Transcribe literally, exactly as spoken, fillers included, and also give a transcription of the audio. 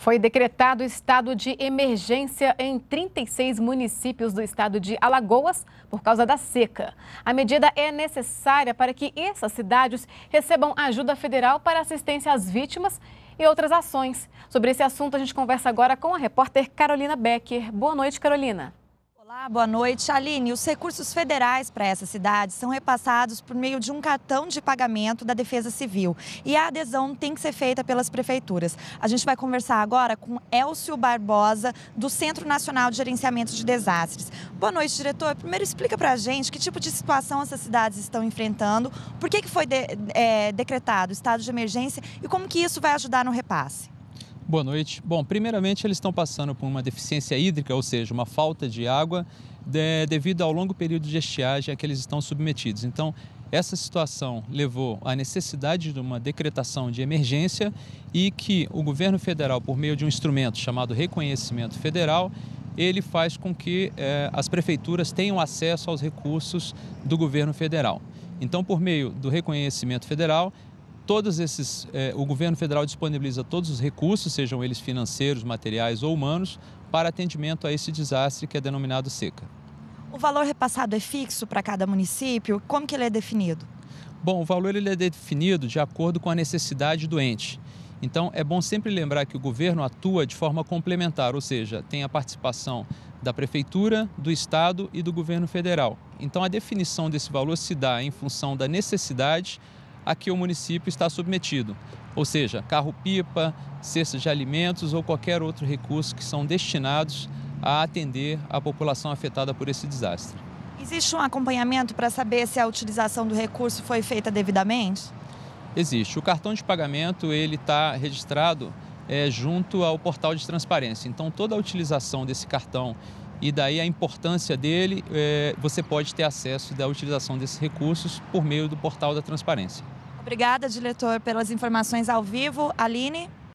Foi decretado estado de emergência em trinta e seis municípios do estado de Alagoas por causa da seca. A medida é necessária para que essas cidades recebam ajuda federal para assistência às vítimas e outras ações. Sobre esse assunto, a gente conversa agora com a repórter Carolina Becker. Boa noite, Carolina. Olá, boa noite. Aline, os recursos federais para essas cidades são repassados por meio de um cartão de pagamento da Defesa Civil. E a adesão tem que ser feita pelas prefeituras. A gente vai conversar agora com Elcio Barbosa, do Centro Nacional de Gerenciamento de Desastres. Boa noite, diretor. Primeiro, explica para a gente que tipo de situação essas cidades estão enfrentando, por que que foi de, é, decretado o estado de emergência e como que isso vai ajudar no repasse. Boa noite. Bom, primeiramente eles estão passando por uma deficiência hídrica, ou seja, uma falta de água de, devido ao longo período de estiagem a que eles estão submetidos. Então, essa situação levou à necessidade de uma decretação de emergência e que o governo federal, por meio de um instrumento chamado reconhecimento federal, ele faz com que eh, as prefeituras tenham acesso aos recursos do governo federal. Então, por meio do reconhecimento federal, Todos esses, eh, o governo federal disponibiliza todos os recursos, sejam eles financeiros, materiais ou humanos, para atendimento a esse desastre que é denominado seca. O valor repassado é fixo para cada município? Como que ele é definido? Bom, o valor ele é definido de acordo com a necessidade do ente. Então, é bom sempre lembrar que o governo atua de forma complementar, ou seja, tem a participação da prefeitura, do estado e do governo federal. Então, a definição desse valor se dá em função da necessidade a que o município está submetido, ou seja, carro-pipa, cestas de alimentos ou qualquer outro recurso que são destinados a atender a população afetada por esse desastre. Existe um acompanhamento para saber se a utilização do recurso foi feita devidamente? Existe. O cartão de pagamento ele está registrado é, junto ao portal de transparência. Então, toda a utilização desse cartão e daí a importância dele, é, você pode ter acesso da utilização desses recursos por meio do portal da transparência. Obrigada, diretor, pelas informações ao vivo. Aline?